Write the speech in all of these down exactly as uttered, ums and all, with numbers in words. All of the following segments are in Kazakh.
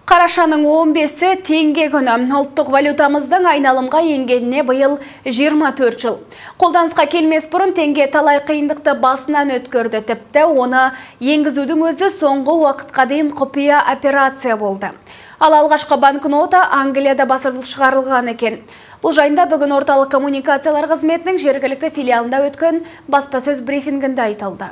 Қарашаның он бесі теңге күні. Ұлттық валютамыздың айналымға енгеніне биыл жиырма төрт жыл. Қолданысқа келмес бұрын теңге талай қиындықты басынан өткөрді. Тіпті оны енгізудің өзі соңғы уақытқа дейін құпия операция болды. Ал алғашқы банкнота Англияда басылып шығарылған екен. Бұл жайында бүгін орталық коммуникациялар қызметінің жергілікті филиалында өткен баспасөз брифингінде айтылды.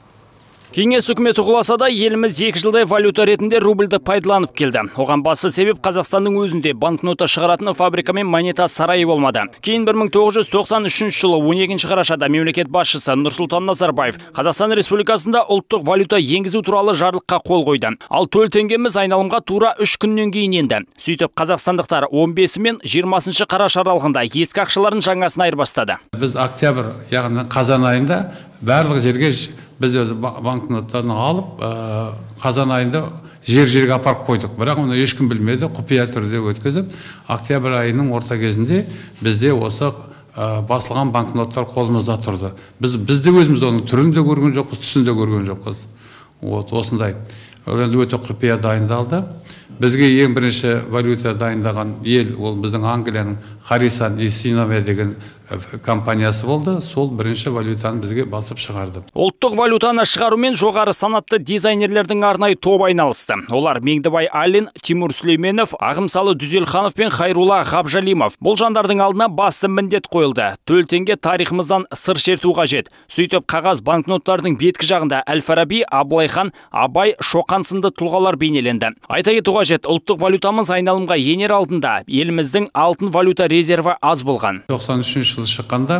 Кеңес үкіметі құласа да, еліміз екі жылдай валюта ретінде рубльді пайдаланып келді. Оған басы себеп Қазақстанның өзінде банкнота шығаратын фабрика мен монета сарайы болмады. Кейін бір мың тоғыз жүз тоқсан үшінші жылы он екінші қарашада мемлекет басшысы Нұрсұлтан Назарбаев Қазақстан Республикасында ұлттық валюта енгізу туралы жарлыққа қол қойды. Ал төл теңгеміз айналымға тура үш күннен кейін енді. Сөйтіп қазақстандықтар он бесі мен жиырмасыншы қараша аралығында ескі ақшаларын жаңасын айырбастады. Біз октябрь, яғни қазан айында барлық жерге біз банкноттарын алып, қазан айында жер-жерге апарып қойдық. Бірақ оны ешкім білмеді, құпия түрде өткізіп, октябрь айының орта кезінде бізде осы басылған банкноттар қолымызда тұрды. Біз бізде өзіміз оның түрін де көрген жоқпыз, түсін де көрген жоқпыз. Вот осындай. Енді өте құпия дайындалды. Бізге ең бірінші валюта дайындаған ел, ол біздің Англияның Харрисон и Синове деген компаниясы болды. Сол бірінші валютаны бізге басып шығарды. Ұлттық валютаны шығарумен жоғары санатты дизайнерлердің арнайы тобы айналысты. Олар Меңдібай Алин, Тимур Сүлейменов, Ағымсалы Дүзелханов пен Хайрула Ғабжалимов. Бұл жандардың алдына басты міндет қойылды. Төл теңге тарихымыздан сыр шерту қажет. Сөйтіп қағаз банкноттардың беткі жағында Әл-Фараби, Абылайхан, Абай, Шоқан сынды тұлғалар бейнеленді. Айта кету қажет, ұлттық валютамыз айналымға енер алдында еліміздің алтын валюта резерві аз болған. тоқсан үшінші жылы шыққанда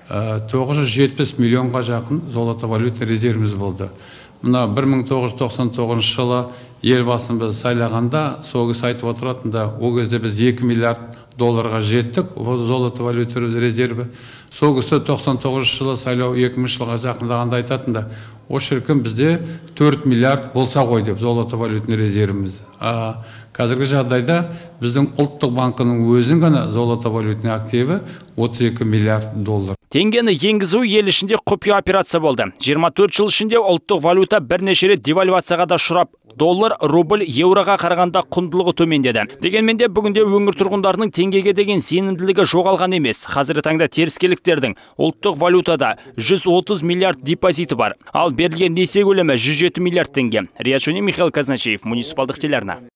тоғыз жүз жетпіс миллионға жақын золото валюта резервіміз болды. Мына бір мың тоғыз жүз тоқсан тоғызыншы жылы елбасымыз сайлағанда, сол кісі айтып отыратында, ол кезде біз екі миллиард долларға жеттік, золото валюта резерві. Сол кісі тоқсан тоғызыншы жылы сайлау екі мыңыншы жылға жақындағанда айтатында, о шіркін бізде төрт миллиард болса ғой деп золото валюта резервіміз. Қазіргі жағдайда біздің ұлттық банкының өзінің ғана золото валютный активі отыз екі миллиард доллар. Теңгені енгізу ел ішінде құпия операция болды. жиырма төрт жыл ішінде ұлттық валюта бірнеше рет девальвацияға да ұшырап, доллар, рубль, еуроға қарағанда құндылығы төмендеді. Дегенмен де бүгінде өңір тұрғындарының теңгеге деген сенімділігі жоғалған емес. Қазіргі таңда теріскейліктердің ұлттық валютада жүз отыз миллиард депозиті бар. Ал берілген несие көлемі жүз жеті миллиард теңге. Риат Шони, Михаил Казначеев, муниципалдық телеарна.